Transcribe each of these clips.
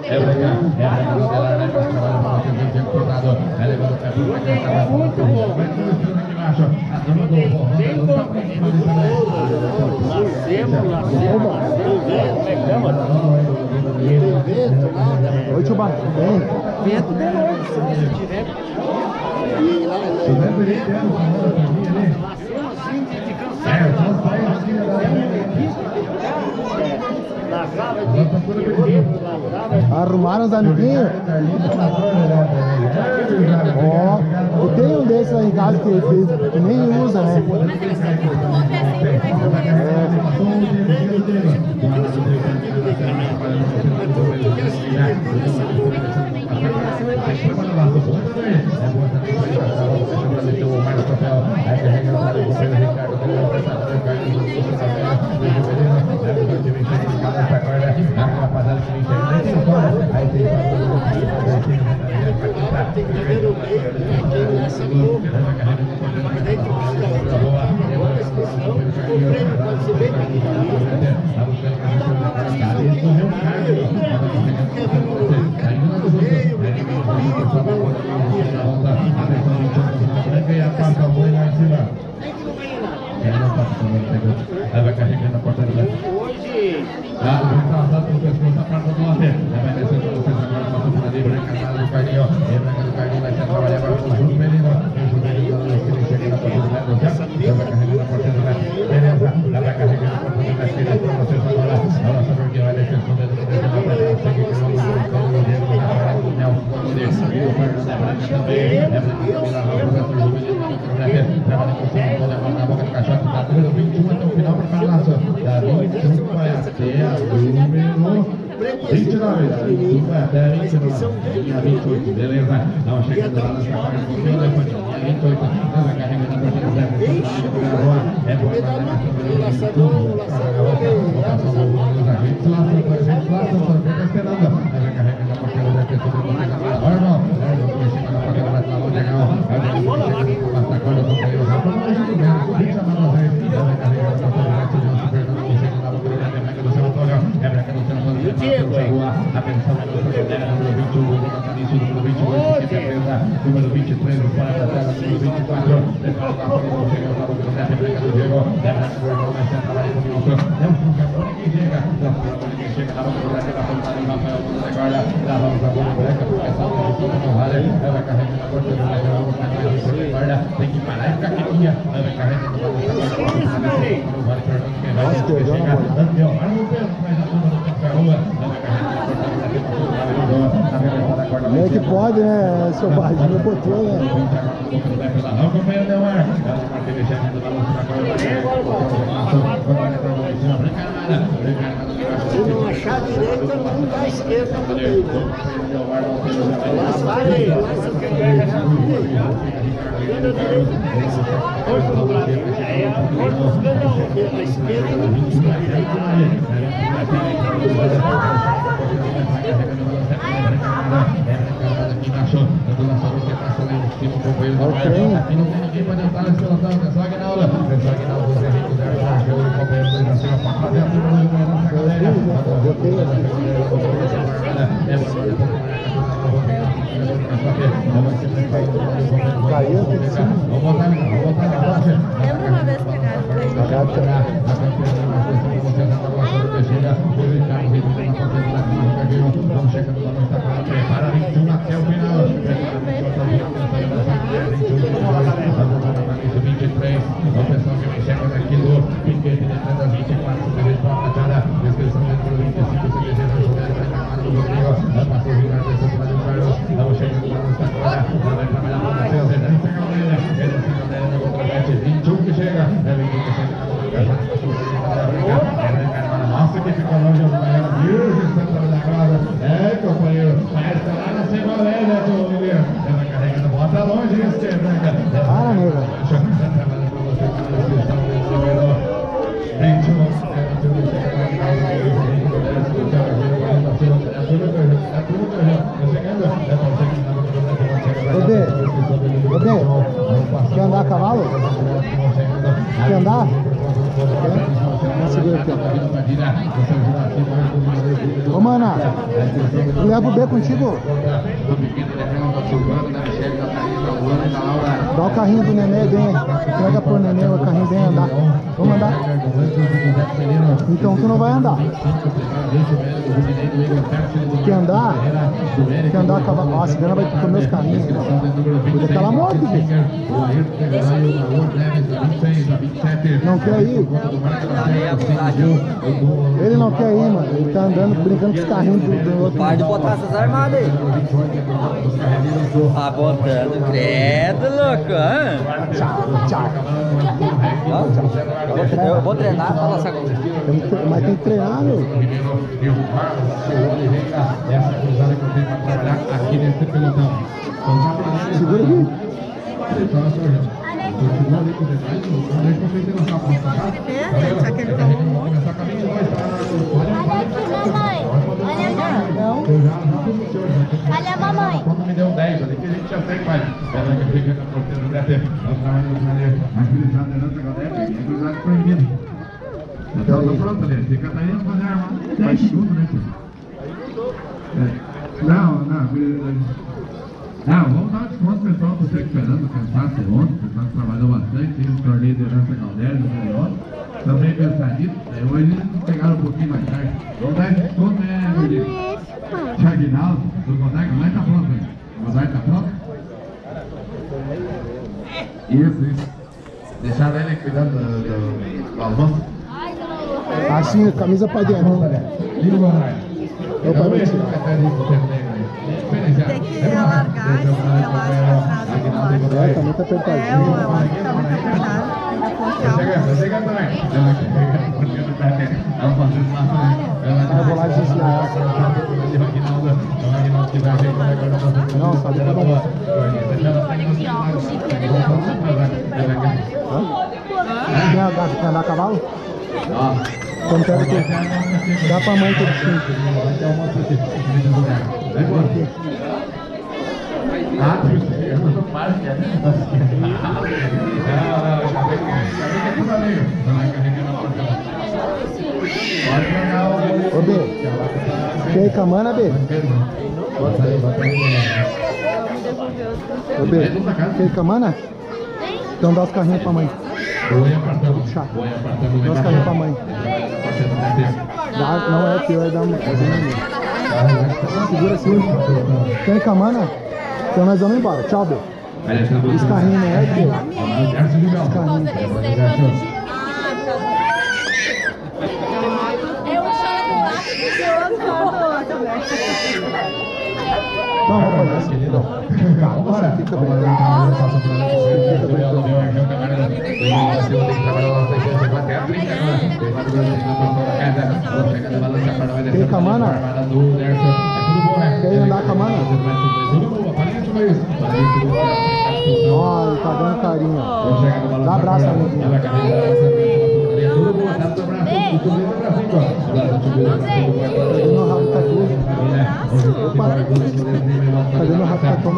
Oi, tio Bar. Vento de novo, se tiver. Arrumaram os amiguinhos? Ó, eu tenho um desses lá em casa que nem usa, né? Vai carregando a porta do lado. Hoje. Tá, o pescoço da parte do lado. Vai descendo vocês agora, passou por ali, branca do Carlinho. Branca do Carlinho vai ser trabalhar agora com o Juvenil. O Juvenil ele chega na porta do lado. Vai carregando a porta do lado. Beleza, vai carregando a porta do lado. Ele para vocês agora. Olha só porque vai descer o dedo do dedo da porta. Segue que não o dedo na hora do Nelson. O Carlos da branca também. É branca do Vila Rosa, o Juvenil trabalha com o São Paulo, na boca do caixote, da número 21 até o final para a laço. Da 21 vai até a número 29. Da 21 vai até a 29. Linha 28, beleza? Não, chegando lá nessa parte do fio, depois linha 28. Ela carrega na porta do Zé. É boa, número 23, o fora da tela, número 24, tem que parar e ficar quietinha. Como é que pode, né, seu Bardinho? Não botou, né? Não, companheiro Delmar. Se não achar direito, eu não dá esquerda também. Lá vai, lá se quer ganhar. Ganha direito, força no Brasil. É a força dos ganhadores. A esquerda não busca a direita. Aqui não tem ninguém para entrar na escalação, é só Aguinaldo. É só Aguinaldo, Zé Henrique, Zé Jorge, o companheiro do Brasil, para fazer a turma do nossa galera. Caiu aqui de cima. Vamos botar na rocha. Lembra uma vez que vamos chegando lá no Itaquara, prepara 21 até o final. 23, o pessoal que vem chegando aqui no piquete detrás das 24, superei para a batalha, descrição dentro do 25, CBG do Juliano, vai trabalhar no Rodrigo, passou o Ricardo, desceu para o Carlos, vamos chegando lá no Itaquara, vai trabalhar para o Matheus, ele não chega nele, no contra-mete, 21 que chega, 21 que chega, nossa, que ficou longe, o maior Virgem Santa Milagrosa, companheiro, mas está lá na segunda lei, né, seu Oliveira, ela carregando, bota longe, esse branca, para, nega. Quer andar a cavalo? Quer andar? segura aqui, ó. Ô, mana, leva o B contigo. Dá o carrinho do neném, vem. Pega pro neném, o carrinho vem andar. Vamos andar? Então tu não vai andar. Quer andar? Quer andar com a... Nossa, a Cigana vai comer os carrinhos. Cuida daquela moto, velho. Não quer ir? Ele não quer ir, mano. Ele tá andando, brincando com os carrinhos do outro. Para de botar essas armadas aí. Tá botando, credo, louco. Tchau. Eu vou treinar pra lançar gol. Mas tem que treinar, meu. Essa cruzada que eu tenho para trabalhar aqui nesse pelotão. Segura aqui. Continua ali com os detalhes, não deixa vocês ter noção. Só que ele tomou um monte. Começar com a 22, tá? Olha aqui, mamãe. Olha aqui. Olha a mamãe. Quando me deu 10, ali que a gente já tem mais. Ela que fica na porteira do DT. Nós trabalhamos na área. A cruzada da nossa galera é cruzada proibida. Então tá pronto ali. Fica daí a fazer a armada. 10 segundos, né, filho? Não, vamos dar um desconto pessoal para você esperando, cansaço ontem, o pessoal trabalhou bastante, tem um torneio de herança Galdério, no melhor. Também pensar nisso, hoje eles pegaram um pouquinho mais tarde. Vamos dar desconto, né, Gordinho? Chaguinaldo, do Godard, o Godard tá pronto, hein? O Godard tá pronto? Isso. Deixaram ele cuidando do almoço. Assim, camisa pra dentro. Liga o Godard. Eu pai vai tirar. Tem que alargar esse elástico atrás do colar. Tá muito apertadinho. É, o elástico tá muito apertado. Dá pra puxar Chega também. Eu vou lá desensinar ela. Não, só deu pra dar. Quer andar a cavalo? Então pega aqui. Dá pra mãe que eu tinha. Ô B, quer ir com a mana, B? Ô B, quer ir com a mana? Então dá os carrinhos pra mãe. Puxa. Dá os carrinhos pra mãe. Não é teu, é da minha. Segura assim. Quer ir com a mana? Então nós vamos embora. Tchau, B. Os carrinhos não é teu. Os carrinhos. Eu chamo lá Não, vamos fazer assim. Calma, você fica bem. Quer ir com a mana? Quer ir andar com a mana? Ó, ele tá dando carinho. Dá abraço, amiguinho. Cadê meu rabo tá aqui? Opa! Cadê meu rabo tá aqui?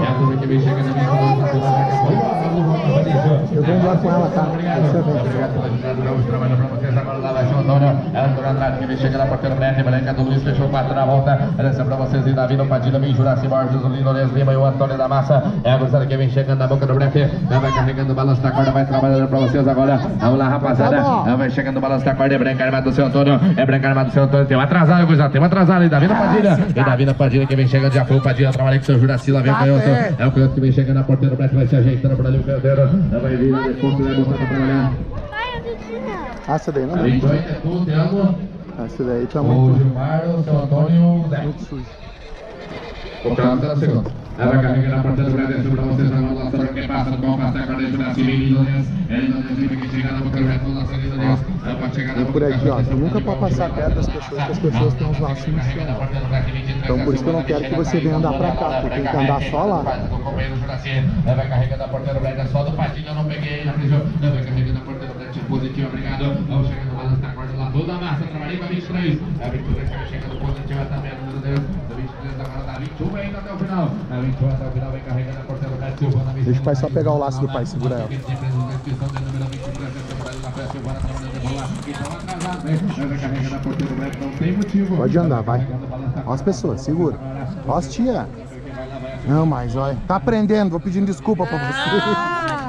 Eu vou embora com ela, tá? Você vem. Trabalha pra vocês agora lá, vai ser o Antônio. Antônio Andrade que vem chegando na porteira média, Belenca do Luiz fechou 4 na volta. Desceu pra vocês e Davi no Padilha, vem Juraci Borges, o Lino Lima e o Antônio da Massa. É a gurizada que vem chegando na boca do brete. Ela vai carregando o balanço da corda, vai trabalhando pra vocês agora. Vamos lá, rapaziada. Ela vai chegando o balanço da corda, é branca armada do seu Antônio. É branca armada do seu Antônio. Tem um atrasado, gurizada. Tem um atrasado aí, Davi no Padilha. E Davi no Padilha que vem chegando, já foi o Padilha, trabalha com o seu Juraci, lá vem o canhoto. É o canhoto que vem chegando na porteira, o brete vai se ajeitando por ali o canhoteiro. Ela vai vir, depois vai botar pra trabalhar. Essa daí não A dá. 28 é tu, te amo. Essa daí tá O muito Gilmar, o seu Antônio, Zé. sujo. O canto da segunda. Ela vai carregando a porta do Brasil para vocês. A lançadora que passa do bom passa a corda de Juraci, vem Lindones. É Lindones que chega na boca do reto, lança Lindones. Ela pode chegar na boca Por aqui, ó. Você nunca pode passar perto das pessoas, porque as pessoas têm uns lacinhos assim, ó. Então por isso que eu não quero que você venha andar pra cá, porque tem que andar só lá. O companheiro Juraci, ela vai carregando a porta do Brasil, só do Padilha, eu não peguei na prisão. Ela vai carregando a porta do Brasil, positivo, obrigado. Vamos chegando, balança a corda lá, toda a massa, trabalhei com a 23. A 23 vai chegando positivo também, meu Deus. A 23 agora tá 21 ainda até o final. A 21 até o final, vem carregando a porta do Brasil, Silvana. Deixa o pai só pegar o laço do pai, segura ela. Então atrasado carrega na porteira do Beto, não tem motivo. Pode andar, vai. Ó as pessoas, segura. Ó as tia. Não, mas olha. Tá aprendendo, vou pedindo desculpa pra você.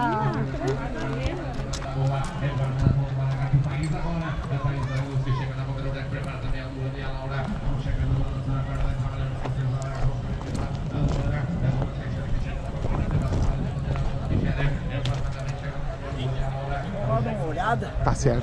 Tá certo.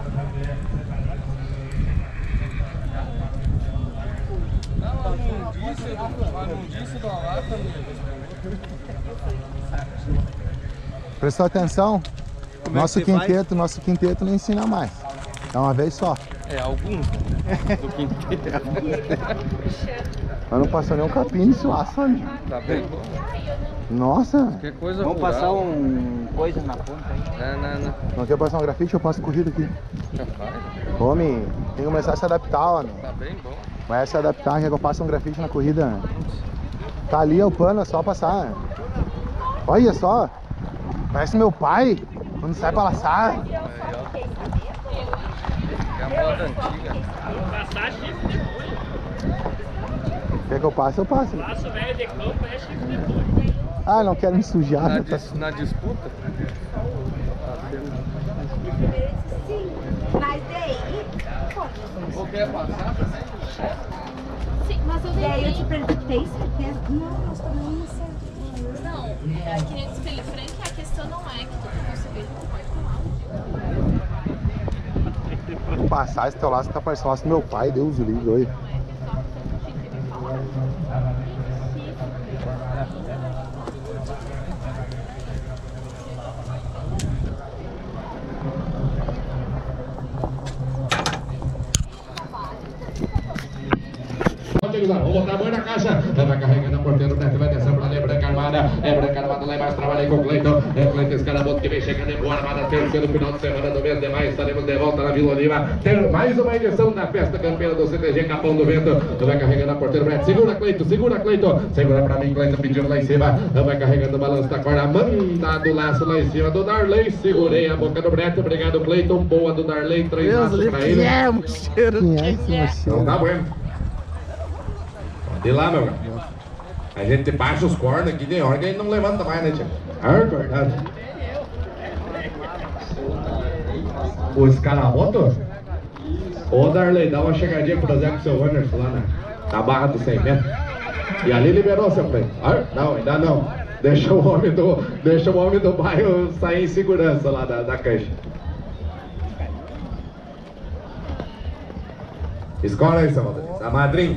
Prestou atenção? Nosso quinteto não ensina mais. É uma vez só. É, alguns do quinteto. Mas não passou nem um capim de suaço ali. Tá bem? Nossa. Qualquer coisa Vamos rural. passar coisa na ponta aí. Não. Não quer passar um grafite? Eu passo corrida aqui. Capaz. Homem, tem que começar a se adaptar, homem. Tá bem bom. Vai se adaptar, quer que eu passe um grafite na corrida? Tá ali, é o pano, é só passar. Olha só. Parece meu pai, quando sai pra laçar. É a moda antiga. Quer que eu passe? Eu passo. Passa o velho de campo, é chifre depois. Ah, não quero me sujar. Na, né? na disputa? Sim, mas daí... Ou quer passar? Sim, mas eu Daí eu te perguntei certeza. Não, nós também não sei. Não, é que nem disse Frank, a questão não é que tu não conseguiu, tu pode falar. Vou passar esse teu laço, tá parecendo o laço do meu pai, Deus o livre, oi. Vamos botar a mão na caixa. Vai carregando a porteira do Beto, vai descendo pra ali, Branca Armada. É Branca Armada lá embaixo, trabalha aí com o Cleiton. É Cleiton Escaraboto que vem chegando em boa armada. Terceiro final de semana do mês de maio. Estaremos de volta na Vila Oliva. Ter mais uma edição da festa campeã do CTG Capão do Vento. Vai carregando a porteira do Beto. Segura, Cleiton, segura, Cleiton. Segura pra mim, Cleiton pedindo lá em cima. Vai carregando o balanço da corda. Manda do laço lá em cima do Darley. Segurei a boca do Beto. Obrigado, Cleiton. Boa do Darley. 3 laços pra ele. Quem é esse mocheiro? Não tá bueno. De lá, meu cara. A gente baixa os cornos aqui de hora que a gente não levanta mais, né, tia? Verdade. O Escaraboto? Ô, Darley, dá uma chegadinha pro Zé com o seu Wanderson lá na barra dos 100 metros. E ali liberou seu play. Não, ainda não. Deixa o homem do bairro sair em segurança lá da caixa. Escola aí, seu Wanderson. A madrinha.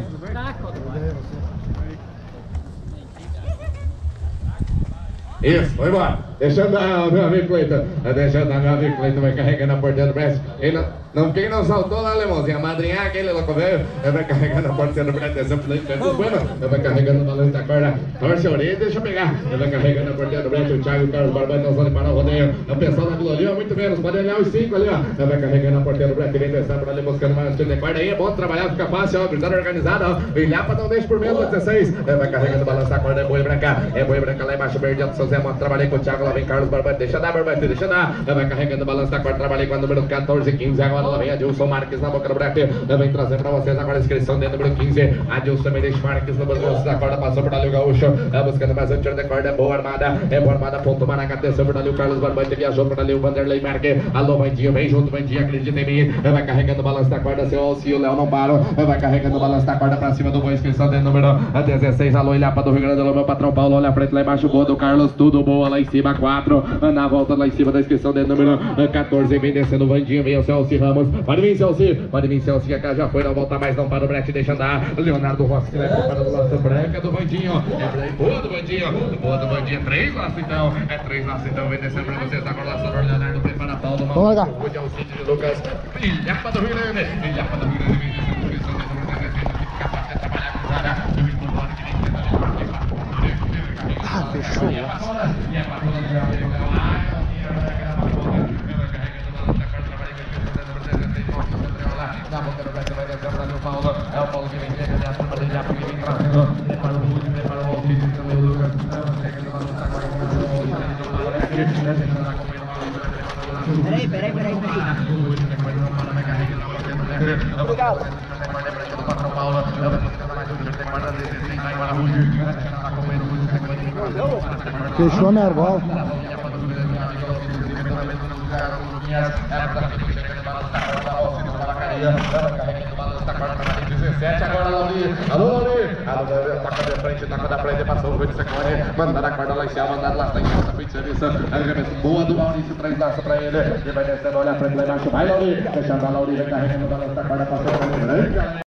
Isso, foi embora. Deixa andar, meu amigo Cleiton. Deixa andar, meu amigo Cleiton. Vai carregando a porteira do braço. Quem não saltou lá, alemãozinho? A madrinha, aquele louco velho. Vai carregando a porteira do braço. Atenção, vai carregando o balanço da corda. Torce a orelha e deixa pegar. Vai carregando a porteira do braço. O Thiago e o Carlos Barba estão só parar o rodeio. O pessoal da Vila Oliva, muito menos. Pode olhar os 5 ali, ó. Vai carregando a porteira do braço. Vem descendo por ali, buscando mais tiro de corda aí. É bom trabalhar, fica fácil, ó. Brisada organizada, ó. O Ilhapa não deixa por menos, 16. Vai carregando o balanço da corda. É boi branca. É boi branca lá embaixo. Verdinho do seu Zé. Trabalhei com o Thiago, lá vem Carlos Barbante, deixa dar, Barbante, deixa dar. Vai carregando o balanço da corda, trabalhei com a número 14 e 15. Agora lá vem Adilson Marques na boca do brete. Vem trazer pra vocês agora a inscrição dentro do número 15. Adilson Mendes Marques no balanço da corda, passou por ali o Gaúcho. Buscando mais um tiro de corda, é boa armada, ponto Maraca, atenção por ali o Carlos Barbante, viajou por ali o Vanderlei Marques. Alô, Bandinho, vem junto, Bandinho, acredita em mim. Vai carregando o balanço da corda, seu Alcio, o Léo não para. Vai carregando o balanço da corda pra cima do bom, inscrição dentro do número 16. Alô, Ilhapa do Rio Grande do Sul, meu patrão Paulo, olha a frente lá embaixo, boa do Carlos, tudo boa lá em cima, 4, na volta lá em cima da inscrição dentro do número 14, vem descendo o Vandinho, vem o Celci Ramos, pode vir Celci, que a cara já foi, não volta mais, não para o brete, deixa andar, Leonardo Rossi, que leva para o laço branca do Vandinho, boa do Vandinho, 3 laços então, 3 laços então, vem descendo para vocês, agora o laço do Leonardo, prepara Paulo, vamos lá, cuide ao sítio de Lucas, Ilhapa do Rio Grande, vem descendo a inscrição dentro do número 16, fica capaz de trabalhar com Zara, do Rio Grande, que vem Ah, fechou. Na boca do Beto vai descer para o Paulo. É o Paulo que vem chegando a turma dele, já que vem trazendo. Prepara o Rude, prepara o Alcide, também o Lucas. Chegando para lutar agora com o Peraí. Obrigado. São Paulo. Fechou minha argola. Agora Lauri, alô Lauri, taca de frente, passou o Secone, mandaram a corda lá em cima, mandaram lá em cima, frente de serviço, arremesso boa do Maurício, traz laço pra ele, ele vai descendo, olha a frente lá embaixo, vai Lauri, fechando a Lauri, vem carregando, balança a corda, passou,